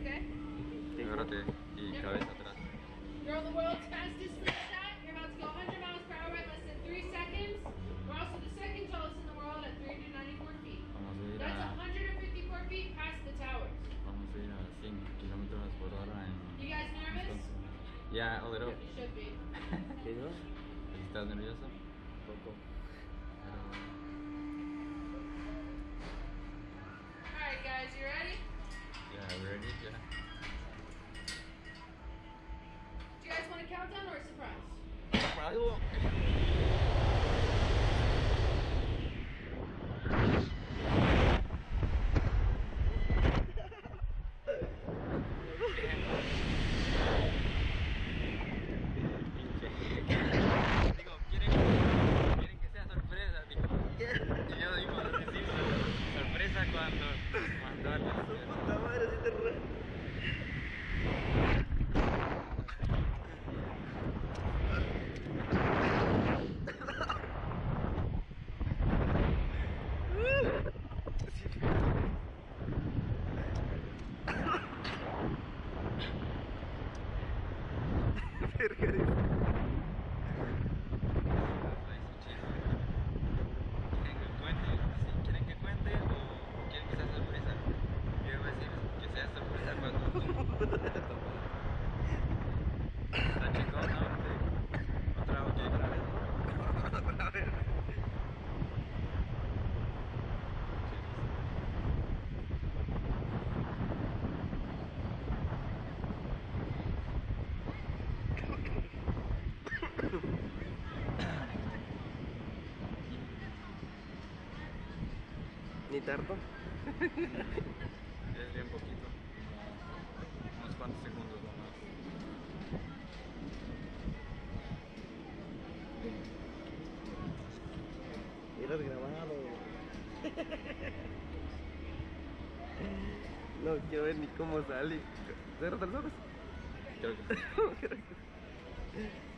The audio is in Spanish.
okay? Agárrate y cabeza atrás. You're on the world's fastest sprint shot. You're about to go 100 miles per hour in less than 3 seconds. We're also the second tallest in the world at 394 feet. Vamos a ir That's a, 154 feet past the towers. vamos a ir a 5 kilómetros por hora en... You guys nervous? Yeah, a little. You should be. ¿Qué yo? ¿Estás nervioso? Poco. Alright guys, you ready? Yeah, ready? Yeah. Do you guys want a countdown or a surprise? Digo, quieren que sea sorpresa, digo. Y yo digo, sí, sorpresa cuando hagas. Puta madre, si te re... Verga, dice. ¿Quieren que cuente o quieren que sea sorpresa? Yo voy a decir que sea sorpresa cuando... Está chingón, ¿no? Otra vez. A ver. ¿Ni tarto? Es bien poquito. Unos cuantos segundos nomás. Hubieras grabado. No quiero ver ni cómo sale. ¿Cierra los ojos? Creo que...